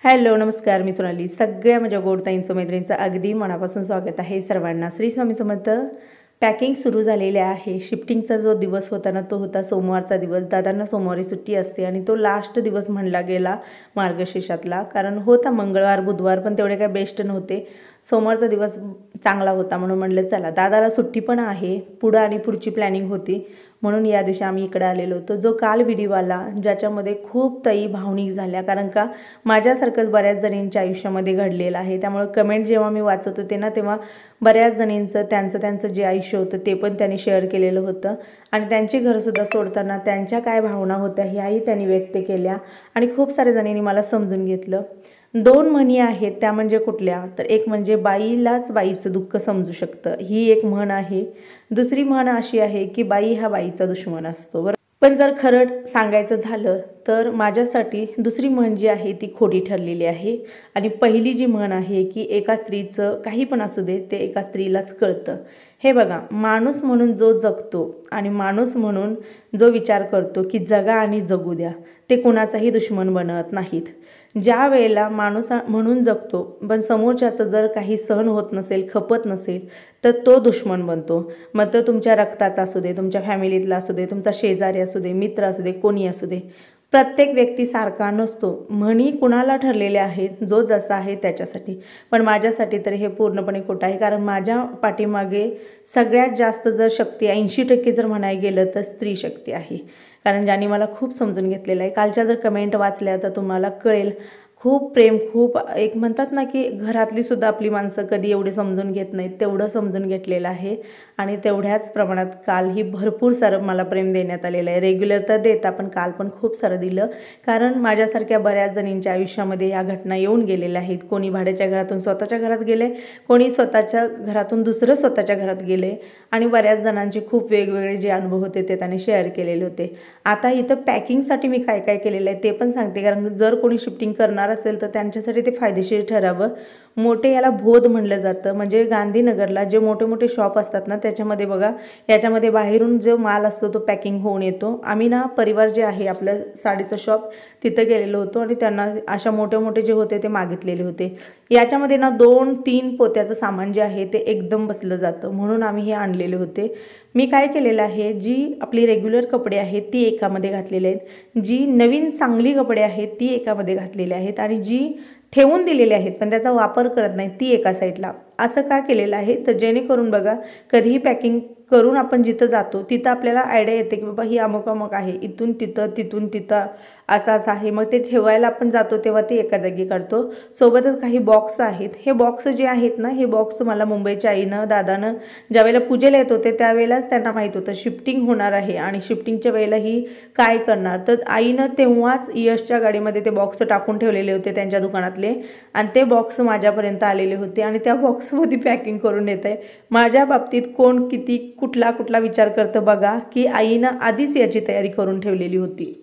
Hello नमस्कार, मी सोनाली. सगळ्या माझ्या गोडताईंचं मैत्रिणींचं अगदी मनापासून स्वागत आहे सर्वांना. श्री स्वामी समर्थ. पॅकिंग सुरू झालेले आहे. शिफ्टिंगचा जो दिवस होता ना, तो होता सोमवारचा दिवस. दादांना सोमवारी सुट्टी असते आणि तो लास्ट दिवस म्हणला गेला मार्गशीर्षातला, कारण होता मंगळवार बुधवार पण तेवढे काय बेस्ट नव्हते. सोमवारचा दिवस चांगला होता म्हणून म्हणलं चला, दादाला सुट्टी पण आहे, पुढं आणि पुढची प्लॅनिंग होती म्हणून या दिवशी आम्ही इकडे आलेलो होतो. जो काल व्हिडिओ आला ज्याच्यामध्ये खूप ताई भावनिक झाल्या, कारण का माझ्यासारखंच बऱ्याच जणींच्या आयुष्यामध्ये घडलेलं आहे. त्यामुळे कमेंट जेव्हा मी वाचत होते ना, तेव्हा बऱ्याच जणींचं त्यांचं जे आयुष्य होतं ते पण त्यांनी शेअर केलेलं होतं आणि त्यांची घरसुद्धा सोडताना त्यांच्या काय भावना होत्या ह्याही त्यांनी व्यक्त केल्या आणि खूप साऱ्या जणींनी मला समजून घेतलं. दोन म्हणी आहेत, त्या म्हणजे कुठल्या, तर एक म्हणजे बाईलाच बाईचं दुःख समजू शकतं, ही एक म्हण आहे. दुसरी म्हण अशी आहे की बाई हा बाईचा दुश्मन असतो. बरं, पण जर खरं सांगायचं झालं तर माझ्यासाठी दुसरी म्हण जी आहे ती खोटी ठरलेली आहे. आणि पहिली जी म्हण आहे की एका स्त्रीचं काही पण असू दे ते एका स्त्रीलाच कळतं. हे बघा, माणूस म्हणून जो जगतो आणि माणूस म्हणून जो विचार करतो की जगा आणि जगू द्या, ते कुणाचाही दुश्मन बनत नाहीत. ज्या वेळेला माणूस म्हणून जगतो पण समोरच्याचं जर काही सहन होत नसेल, खपत नसेल, तर तो दुश्मन बनतो. मग तो तुमच्या रक्ताचा असू दे, तुमच्या फॅमिलीतला असू दे, तुमचा शेजारी असू दे, मित्र असू दे, कोणी असू दे. प्रत्येक व्यक्ती सारखा नसतो. म्हणी कुणाला ठरलेल्या आहेत, जो जसा आहे त्याच्यासाठी. पण माझ्यासाठी तर हे पूर्णपणे खोटं आहे, कारण माझ्या पाठीमागे सगळ्यात जास्त जर शक्ती 80% जर म्हणायला गेलं तर स्त्री शक्ती आहे. कारण ज्यांनी मला खूप समजून घेतलेलं आहे. कालच्या जर कमेंट वाचल्या तर तुम्हाला कळेल, खूप प्रेम, खूप एक म्हणतात ना की घरातली सुद्धा आपली माणसं कधी एवढे समजून घेत नाहीत, तेवढं समजून घेतलेलं आहे. आणि तेवढ्याच प्रमाणात कालही भरपूर सारं मला प्रेम देण्यात आलेलं आहे. रेग्युलर तर देता, पण काल पण खूप सारं दिलं, कारण माझ्यासारख्या बऱ्याच जणींच्या आयुष्यामध्ये या घटना येऊन गेलेल्या आहेत. कोणी भाड्याच्या घरातून स्वतःच्या घरात गेले, कोणी स्वतःच्या घरातून दुसरं स्वतःच्या घरात गेले आणि बऱ्याच जणांचे खूप वेगवेगळे जे अनुभव होते ते त्यांनी शेअर केलेले होते. आता इथं पॅकिंगसाठी मी काय काय केलेलं आहे ते पण सांगते, कारण जर कोणी शिफ्टिंग करणार असेल तर त्यांच्यासाठी ते फायदेशीर ठरावं. मोठे याला बोध म्हणलं जातं. म्हणजे गांधीनगरला जे मोठे मोठे शॉप असतात ना, त्याच्यामध्ये बघा, याच्यामध्ये बाहेरून जो माल असतो तो पॅकिंग होऊन येतो. आम्ही ना परिवार जे आहे आपलं साडीचं शॉप, तिथं गेलेलो होतो आणि त्यांना अशा मोठे मोठे जे होते ते मागितलेले होते. याच्यामध्ये ना 2-3 पोत्याचं सामान जे आहे ते एकदम बसलं जातं, म्हणून आम्ही हे आणलेले होते. मी काय केलेलं आहे, जी आपली रेग्युलर कपडे आहेत ती एकामध्ये घातलेली आहेत, जी नवीन चांगली कपडे आहेत ती एकामध्ये घातलेली आहेत आणि जी ठेवून दिलेले आहेत पण त्याचा वापर करत नाही ती एका साईडला. असं का केलेलं आहे, तर जेणेकरून बघा, कधीही पॅकिंग करून आपण जिथं जातो तिथं आपल्याला आयडिया येते की बाबा ही अमुक अमुक आहे, इथून तिथं तिथून तिथं असं आहे. मग ते ठेवायला आपण जातो तेव्हा ते एका जागी काढतो. सोबतच काही बॉक्स आहेत. हे बॉक्स जे आहेत ना, हे बॉक्स मला मुंबईच्या आईनं दादानं ज्यावेळेला पूजेला येत होते त्यावेळेलाच त्यांना माहीत होतं शिफ्टिंग होणार आहे आणि शिफ्टिंगच्या वेळेला ही काय करणार, तर आईनं तेव्हाच यशच्या गाडीमध्ये ते बॉक्स टाकून ठेवलेले होते त्यांच्या दुकानातले आणि ते बॉक्स माझ्यापर्यंत आलेले होते आणि त्या बॉक्समध्ये पॅकिंग करून येत आहे. माझ्या बाबतीत कोण किती कुठला विचार करतं बघा, की आईनं आधीच याची तयारी करून ठेवलेली होती.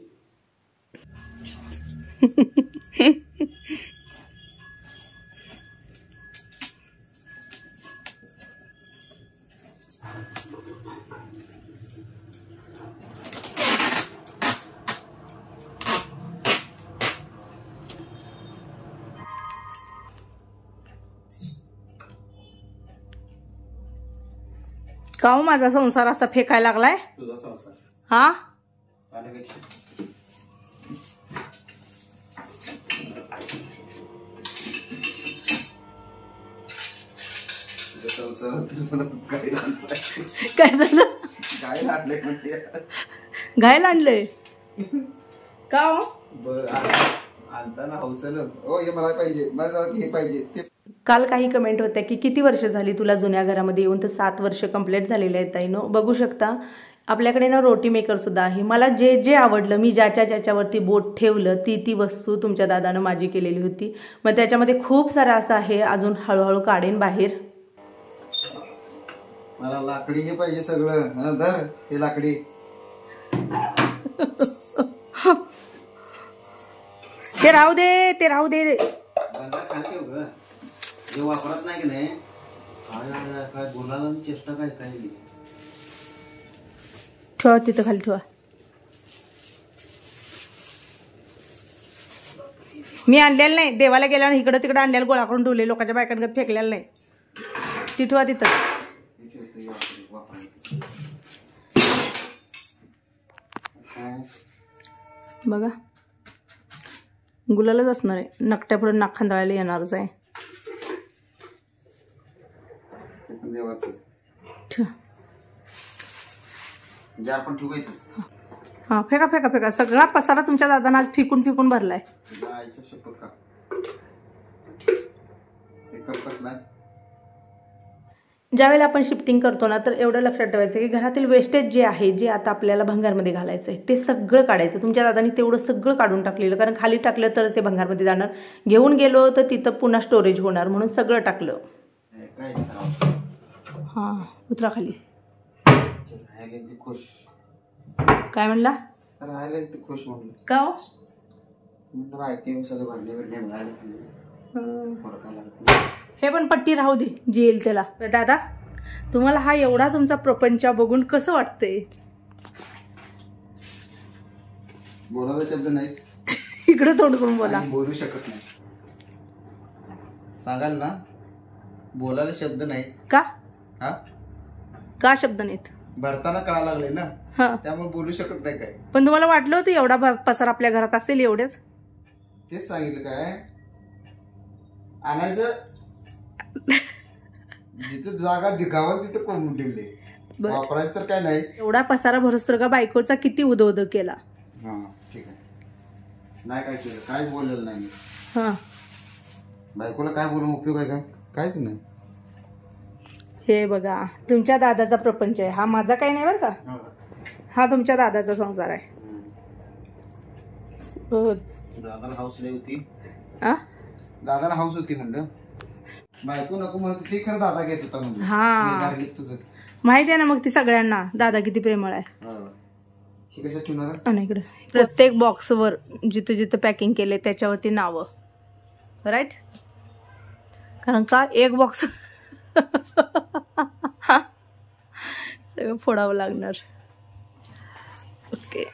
का हो माझा संसार असा फेकायला लागलाय? तुझा संसार हा काय झालं? घायला आणलंय का हो? आणताना हौसलं हे मला पाहिजे, मला हे पाहिजे ते. काल काही कमेंट होत्या की किती वर्ष झाली तुला जुन्या घरामध्ये येऊन, तर 7 वर्ष कंप्लीट झालेले आहेत ताईनो. बघू शकता आपल्याकडे ना रोटी मेकर सुद्धा आहे. मला जे जे आवडलं, मी ज्याच्यावरती बोट ठेवलं ती वस्तू तुमच्या दादानं माझी केलेली होती. मग त्याच्यामध्ये खूप सारं असं आहे, अजून हळूहळू काढेन बाहेर. मला लाकडी हे पाहिजे सगळं. धर हे लाकडी. ते राहू दे, ते राहू दे. जे वापरत नाही की नाही, काय बोलायला चेष्टा काय काय ठेवा तिथं खाली ठेवा. मी आणलेलं नाही, देवाला गेल्यावर इकडं तिकडं आणलेलं गोळा करून ठेवले, लोकांच्या बायकांकडे फेकलेलं नाही. तिथवा तिथं बघा, गुलालच असणार आहे. नकट्या पुढे नाक खांदाळायला येणारच आहे. हा, फेका फेका फेका. सगळा पसारा तुमच्या दादानं आज फिकून फिकून भरलाय. ज्यावेळेला आपण शिफ्टिंग करतो ना, तर एवढं लक्षात ठेवायचं की घरातील वेस्टेज जे आहे, जे आता आपल्याला भंगारमध्ये घालायचं आहे, ते सगळं काढायचं. तुमच्या दादानी तेवढं सगळं काढून टाकलेलं, कारण खाली टाकलं तर ते भंगारमध्ये जाणार. घेऊन गेलो तर तिथं पुन्हा स्टोरेज होणार, म्हणून सगळं टाकलं. हां, उतरा खाली. काय म्हणला? खुश म्हणलं का हो? हे पण पट्टी राहू दे, जी येईल त्याला. दादा, तुम्हाला हा एवढा तुमचा प्रपंच बघून कसं वाटतंय? बोलायला शब्द नाही. इकडे तोंड करून बोला. बोलू शकत नाही, सांगाल ना. बोलायला शब्द नाही. का? हा, का शब्द नाहीत? भरताना कळा लागले ना, हा, त्यामुळे बोलू शकत नाही. काय पण तुम्हाला वाटलं होतं एवढा पसार आपल्या घरात असेल? एवढेच तेच सांगितलं. काय आणायचं, जिथं जागा दिखावं तिथं कोंबून ठेवले, वापरायचं तर काय नाही. एवढा पसारा भरसतो का बायकोचा किती उदो केला. हा, ठीक आहे. नाही काय केलं, काहीच बोललेलं नाही. हा, बायकोला काय बोलून उपयोग आहे का? काहीच नाही. हे बघा, तुमच्या दादाचा प्रपंच आहे हा, माझा काही नाही बरं का. हा तुमच्या दादाचा संसार आहे. दादाला हाऊस लई होती. आ, दादाला हाऊस होती म्हणलं. बायको नको म्हणत होती, खरं दादा घेत होता म्हणजे. हा, तुझं माहिती आहे ना मग ती सगळ्यांना, दादा किती प्रेमळ आहे. हे कसं ठेवणार? इकडे प्रत्येक बॉक्सवर जिथं जिथं पॅकिंग केले त्याच्यावरती नावं, राईट? कारण का एक बॉक्स सगळं फोडावं लागणार. ओके,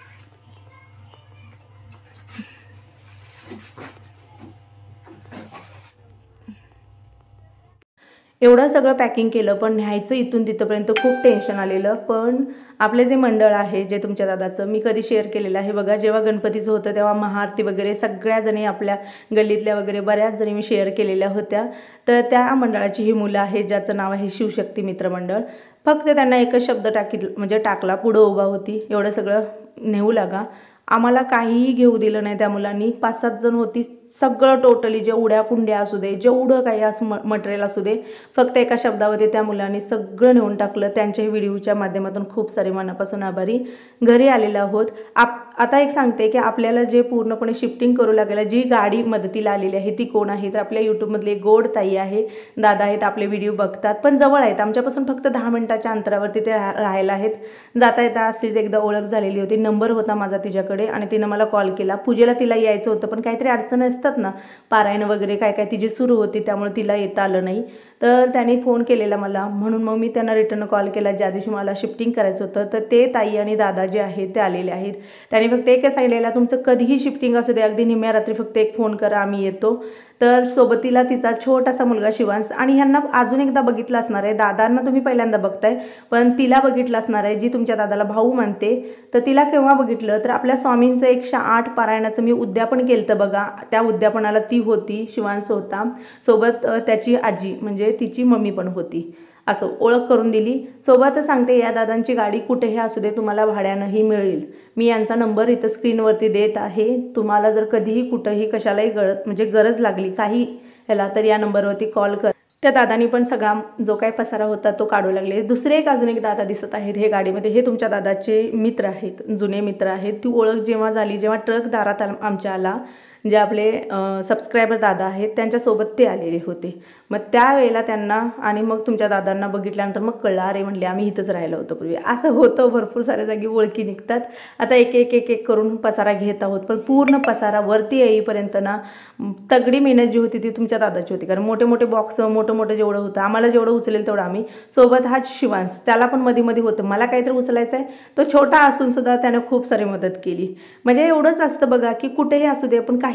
एवढं सगळं पॅकिंग केलं, पण न्यायचं इथून तिथंपर्यंत खूप टेन्शन आलेलं. पण आपले जे मंडळ आहे, जे तुमच्या दादाचं, मी कधी शेअर केलेलं आहे बघा, जेव्हा गणपतीचं होतं तेव्हा महाआरती वगैरे सगळ्या जणी आपल्या गल्लीतल्या वगैरे बऱ्याच जणी मी शेअर केलेल्या होत्या. तर त्या मंडळाची ही मुलं आहेत, ज्याचं नाव आहे शिवशक्ती मित्र मंडळ. फक्त त्यांना एकच शब्द म्हणजे टाकला, पुढं उभा होती, एवढं सगळं नेऊ लागा. आम्हाला काहीही घेऊ दिलं नाही त्या मुलांनी. 5-7 जण होती, सगळं टोटली, जे उड्या कुंड्या असू दे, जेवढं काही असं मटेरियल असू दे, फक्त एका शब्दावरती त्या मुलांनी सगळं नेऊन टाकलं. त्यांच्या व्हिडिओच्या माध्यमातून खूप सारे मनापासून आभारी. घरी आलेलो आहोत. आता एक सांगते की आपल्याला जे पूर्णपणे शिफ्टिंग करू लागेल, जी गाडी मदतीला आलेली आहे ती कोण आहे? तर आपल्या यूट्यूबमधली एक गोड ताई आहे, दादा आहेत, आपले व्हिडिओ बघतात, पण जवळ आहेत, आमच्यापासून फक्त 10 मिनिटाच्या अंतरावरती ते राहायला आहेत. जाता येता अशीच एकदा ओळख झालेली होती, नंबर होता माझा तिच्याकडे आणि तिनं मला कॉल केला. पूजेला तिला यायचं होतं, पण काहीतरी अडचण असतात ना, पारायण वगैरे काय काय तिची सुरू होती, त्यामुळे तिला येता आलं नाही. तर त्याने फोन केलेला मला, म्हणून मग मी त्यांना रिटर्न कॉल केला ज्या दिवशी मला शिफ्टिंग करायचं होतं. तर ते ताई आणि दादा जे आहेत ते आलेले आहेत. त्याने फक्त एकच सांगितलेलं, तुमचं कधीही शिफ्टिंग असू दे, अगदी निम्म्या रात्री फक्त एक फोन करा, आम्ही येतो. तर सोबतीला तिचा छोटासा मुलगा शिवांश, आणि ह्यांना अजून एकदा बघितलं असणार आहे. दादांना तुम्ही पहिल्यांदा बघताय, पण तिला बघितलं असणार आहे, जी तुमच्या दादाला भाऊ मानते. तर तिला केव्हा बघितलं? तर आपल्या स्वामींचं 108 पारायणाचं मी उद्यापन केलं तर बघा, त्या उद्यापनाला ती होती, शिवांश होता, सोबत त्याची आजी म्हणजे तिची मम्मी पण होती. असो ओळख करून दिली. सोबतच सांगते, या दादांची गाडी कुठेही असू दे, तुम्हाला भाड्यानंही मिळेल. मी यांचा नंबर इथं स्क्रीनवरती देत आहे. तुम्हाला जर कधीही कुठंही कशालाही गरज लागली काही ह्याला, तर या नंबरवरती कॉल कर. त्या दादानी पण सगळा जो काही पसारा होता तो काढू लागले. दुसरे अजून एक दादा दिसत आहेत हे गाडीमध्ये, हे तुमच्या दादाचे मित्र आहेत, जुने मित्र आहेत. ती ओळख जेव्हा झाली, जेव्हा ट्रक दारात आमच्या आला, जे आपले सबस्क्रायबर दादा आहेत त्यांच्यासोबत ते आलेले होते. मग त्यावेळेला त्यांना आणि मग तुमच्या दादांना बघितल्यानंतर मग कळलं, अरे म्हणले आम्ही इथंच राहिलो होतो पूर्वी. असं होतं, भरपूर साऱ्या जागी ओळखी निघतात. आता एक एक एक एक करून पसारा घेत आहोत, पण पूर्ण पसारा वरती येईपर्यंत ना तगडी मेहनत जी होती ती तुमच्या दादाची होती. कारण मोठे मोठे बॉक्स, मोठं जेवढं होतं, आम्हाला जेवढं उचलेल तेवढं आम्ही. सोबत हा शिवांश, त्याला पण मध्ये होतं, मला काहीतरी उचलायचं आहे, तो छोटा असून सुद्धा त्यानं खूप सारी मदत केली. म्हणजे एवढंच असतं बघा की कुठेही असू दे, आपण काही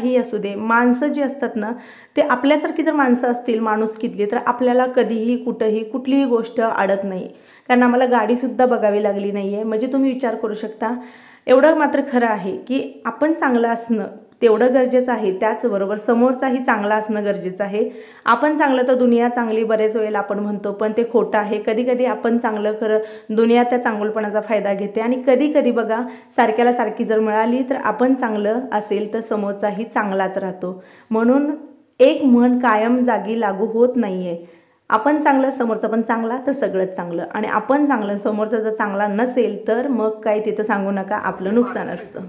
काहीही असू दे, माणसं जी असतात ना ते आपल्यासारखी जर माणसं असतील माणुसकीतली तर आपल्याला कधीही कुठंही कुठलीही गोष्ट अडत नाही. कारण आम्हाला गाडीसुद्धा बघावी लागली नाही आहे. म्हणजे तुम्ही विचार करू शकता. एवढं मात्र खरं आहे की आपण चांगलं असणं तेवढं गरजेचं आहे, त्याचबरोबर समोरचाही चांगला असणं गरजेचं आहे. आपण चांगलं तर दुनिया चांगली बरेच वेळेला आपण म्हणतो, पण ते खोटं आहे. कधी कधी आपण चांगलं खरं दुनिया त्या चांगुलपणाचा फायदा घेते आणि कधी कधी बघा सारख्याला सारखी जर मिळाली तर आपण चांगलं असेल तर समोरचाही चांगलाच राहतो. म्हणून एक म्हण कायम जागी लागू होत नाही आहे. आपण चांगलं समोरचा पण चांगला तर सगळंच चांगलं, आणि आपण चांगलं समोरचा जर चांगला नसेल तर मग काही तिथं सांगू नका, आपलं नुकसान असतं.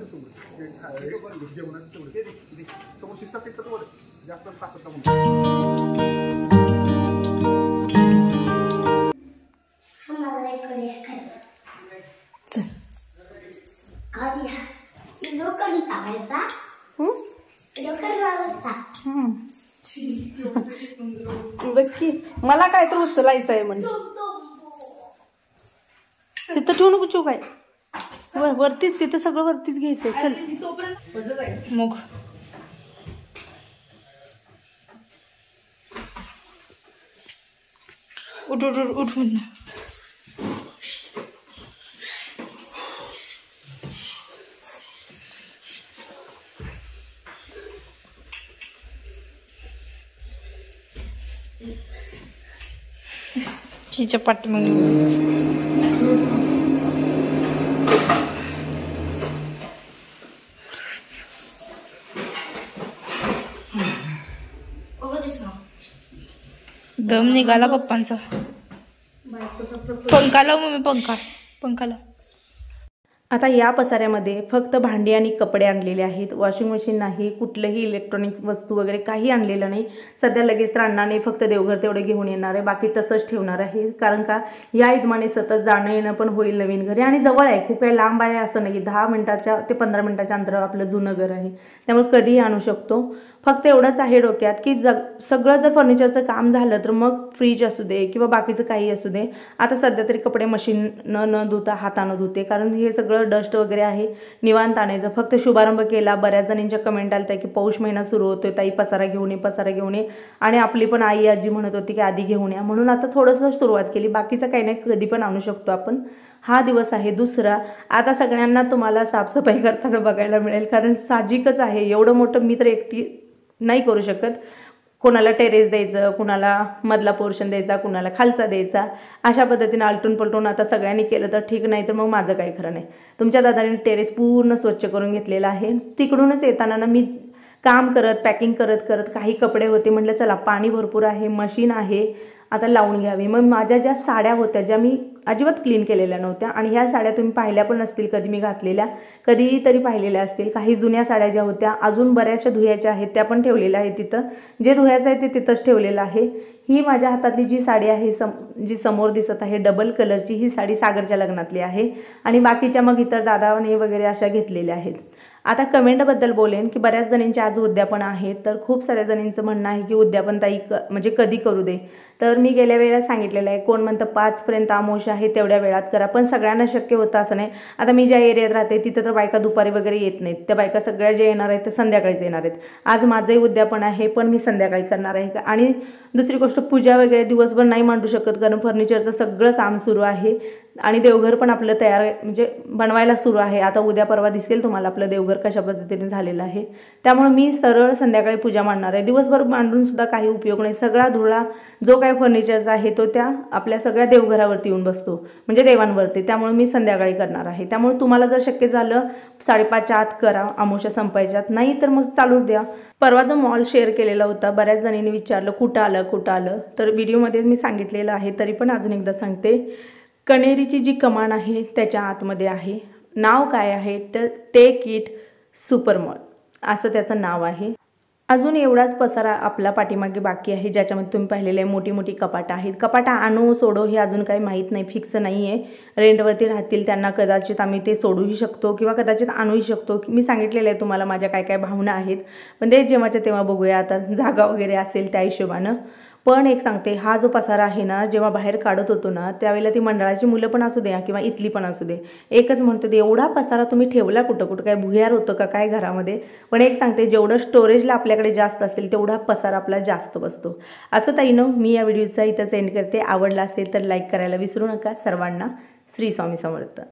बघी मला काय तर उचलायचं आहे म्हणजे तिथं ठेवू नको. चूक आहे वरतीच, तिथं सगळं वरतीच घ्यायचंय. चल मग उठ उठ उठ उठ म्हणून. हिच्या पाठीमागे दम निघाला पप्पांचा. पंखा लाव मम्मी, पंखा लाव. आता या पसाऱ्यामध्ये फक्त भांडी आणि कपडे आणलेले आहेत. वॉशिंग मशीन नाही, कुठलंही इलेक्ट्रॉनिक वस्तू वगैरे काही आणलेलं नाही. सध्या लगेच तर आणणार नाही, फक्त देवघर तेवढे घेऊन येणार आहे, बाकी तसंच ठेवणार आहे. कारण का या इदमाने सतत जाणं येणं पण होईल नवीन घरी, आणि जवळ आहे, खूप काही लांब आहे असं नाही. 10 मिनिटाच्या ते 15 मिनिटाच्या अंतरावर आपलं जुनं घर आहे, त्यामुळे कधीही आणू शकतो. फक्त एवढंच आहे डोक्यात की सगळं जर फर्निचरचं काम झालं तर मग फ्रीज असू दे किंवा बाकीचं काही असू दे. आता सध्या तरी कपडे मशीन न धुता हातानं धुते, कारण हे सगळं डस्ट वगैरे आहे, निवांत आणायचं. फक्त शुभारंभ केला. बऱ्याच जणींच्या कमेंट आल्या की पौष महिना सुरू होतोय, ताई पसारा घेऊन ये, पसारा घेऊन ये. आणि आपली पण आई आजी म्हणत होती की आधी घेऊन या, म्हणून आता थोडंसं सुरुवात केली. बाकीचं काही नाही, कधी पण आणू शकतो आपण. हा दिवस आहे दुसरा. आता सगळ्यांना तुम्हाला साफसफाई करताना बघायला मिळेल, कारण साहजिकच आहे, एवढं मोठं मी तर एकटी नाही करू शकत. कोणाला टेरेस द्यायचं, कुणाला मधला पोर्शन द्यायचा, कुणाला खालचा द्यायचा, अशा पद्धतीने आलटून पलटून आता सगळ्यांनी केलं तर ठीक, नाही तर मग माझं काही खरं नाही. तुमच्या दादाने टेरेस पूर्ण स्वच्छ करून घेतलेला आहे. तिकडूनच येताना ना मी काम करत पॅकिंग करत काही कपडे होते, म्हटलं चला पाणी भरपूर आहे, मशीन आहे, आता लावून घ्यावी. मग माझ्या ज्या साड्या होत्या ज्या मी अजिबात क्लीन केलेल्या नव्हत्या, आणि ह्या साड्या तुम्ही पाहिल्या पण नसतील कधी मी घातलेल्या, कधीतरी पाहिलेल्या असतील. काही जुन्या साड्या ज्या होत्या अजून बऱ्याचशा धुयाच्या आहेत, त्या पण ठेवलेल्या आहेत तिथं. जे धुयाचं आहे ते तिथंच ठेवलेलं आहे. ही माझ्या हातातली जी साडी आहे जी समोर दिसत आहे डबल कलरची, ही साडी सागरच्या लग्नातली आहे, आणि बाकीच्या मग इतर दादाने वगैरे अशा घेतलेल्या आहेत. आता कमेंटबद्दल बोलेन की बऱ्याच जणींचे आज उद्यापन आहेत, तर खूप साऱ्या जणींचं म्हणणं आहे की उद्यापन ताई म्हणजे कधी करू दे. तर मी गेल्या वेळेला सांगितलेलं आहे, कोण म्हणतं 5पर्यंत आमोश आहे तेवढ्या वेळात करा, पण सगळ्यांना शक्य होतं असं नाही. आता मी ज्या एरियात राहते तिथं तर बायका दुपारी वगैरे येत नाहीत, त्या बायका सगळ्या जे येणार आहेत ते संध्याकाळीच येणार आहेत. आज माझंही उद्यापन आहे, पण मी संध्याकाळी करणार आहे. आणि दुसरी गोष्ट, पूजा वगैरे दिवसभर नाही मांडू शकत, कारण फर्निचरचं सगळं काम सुरू आहे, आणि देवघर पण आपलं तयार म्हणजे बनवायला सुरू आहे. आता उद्या परवा दिसेल तुम्हाला आपलं देवघर कशा पद्धतीने झालेलं आहे. त्यामुळे मी सरळ संध्याकाळी पूजा मांडणार आहे. दिवसभर मांडून सुद्धा काही उपयोग नाही. सगळा धुळा जो काही फर्निचरचा आहे तो त्या आपल्या सगळ्या देवघरावरती येऊन बसतो, म्हणजे देवांवरती. त्यामुळे मी संध्याकाळी करणार आहे. त्यामुळे तुम्हाला जर शक्य झालं 5:30च्या आत करा, अमावस्या संपायच्यात, नाही तर मग चालू द्या. परवा जो मॉल शेअर केलेला होता, बऱ्याच जणींनी विचारलं कुठं आलं, तर व्हिडिओमध्येच मी सांगितलेलं आहे, तरी पण अजून एकदा सांगते. कणेरीची जी कमान आहे त्याच्या आतमध्ये आहे. नाव काय आहे तर टेक इट सुपर मॉल असं त्याचं नाव आहे. अजून एवढाच पसारा आपला पाठीमागे बाकी आहे, ज्याच्यामध्ये तुम्ही पाहिलेले आहे मोठी मोठी कपाटं आहेत. कपाटा आणू सोडो हे अजून काही माहीत नाही, फिक्स नाही आहे. रेंटवरती राहतील त्यांना कदाचित आम्ही ते सोडूही शकतो किंवा कदाचित आणूही शकतो. मी सांगितलेलं आहे तुम्हाला माझ्या काय काय भावना आहेत, पण ते जेव्हाच्या तेव्हा बघूया, आता जागा वगैरे असेल त्या हिशोबानं. पण एक सांगते, हा जो पसारा आहे ना, जेव्हा बाहेर काढत होतो ना त्यावेळेला ती मंडळाची मुलं पण असू द्या किंवा इथली पण असू दे, एकच म्हणतो ते एवढा पसारा तुम्ही ठेवला कुठं कुठं, काय भुयार होतं का काय घरामध्ये. पण एक सांगते, जेवढं स्टोरेजला आपल्याकडे जास्त असेल तेवढा पसारा आपला जास्त बसतो. असं ताईनो, मी या व्हिडिओचा इथं सेंड करते. आवडला असेल तर लाईक करायला विसरू नका. सर्वांना श्री स्वामी समर्थ.